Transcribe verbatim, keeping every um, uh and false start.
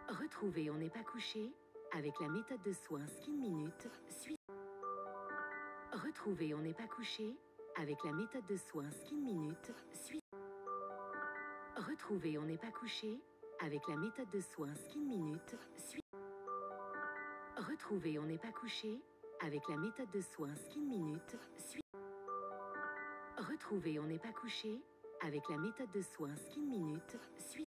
Retrouvez On n'est pas couché avec la méthode de soins Skin Minute. Suivez. Retrouvez On n'est pas couché avec la méthode de soins Skin Minute. Suivez. Retrouvez On n'est pas couché avec la méthode de soins Skin Minute. Suivez. Retrouvez On n'est pas couché avec la méthode de soins Skin Minute. Suivez. Retrouvez On n'est pas couché avec la méthode de soins Skin Minute. Suivez.